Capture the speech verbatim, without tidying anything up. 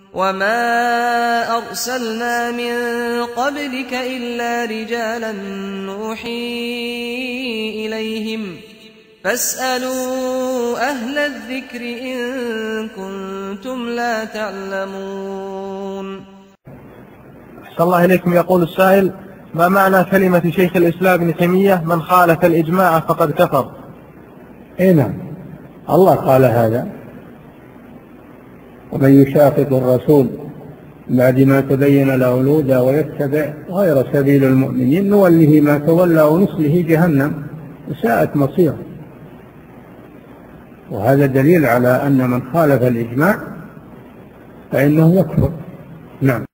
وما أرسلنا من قبلك إلا رجالا نوحي إليهم فاسألوا أهل الذكر إن كنتم لا تعلمون. أحسن الله إليكم. يقول السائل: ما معنى كلمة شيخ الإسلام ابن تيمية من خالف الإجماع فقد كفر؟ إيه نعم، الله قال هذا: ومن يشاقق الرسول بعد ما تبين له الهدى ويتبع غير سبيل المؤمنين نوله ما تولى ونصله جهنم وساءت مصيره. وهذا دليل على أن من خالف الإجماع فإنه يكفر. نعم.